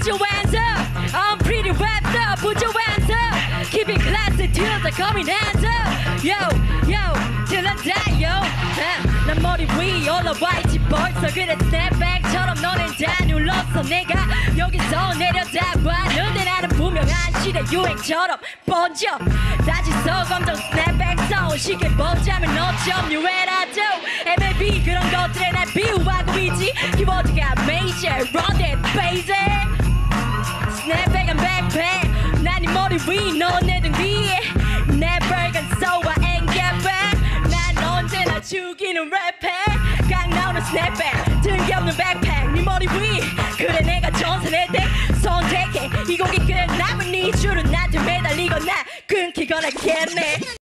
put your hands up. Unpretty Rapstar, put your hands up. Keep it classy, Tilda, coming hands up. Yo, Tilda die, yo. 난 머리 위 올라와 있지 벌써. 그래 Snapback처럼 너넨 다 눌렀어. 내가 여기서 내려다봤는데 나는 분명한 시대 유행처럼 번져. 다시서 검정 Snapback 써. 쉽게 보자면 어쩜 유행하죠. MLB 그런 것들에 날 비유하고 있지. 키보드가 major, run that baby. Snapback and backpack. 난 네 머리 위, 넌 내 등 위에. Never can sober and get back. 난 언제나 죽이는 랩해. 각 나오는 Snapback, 등기 없는 백팩. 네 머리 위, 그래 내가 전선할 때 선택해. 이 곡이 그래 남은 네 줄은 나한테 매달리거나 끊기거나 겠네.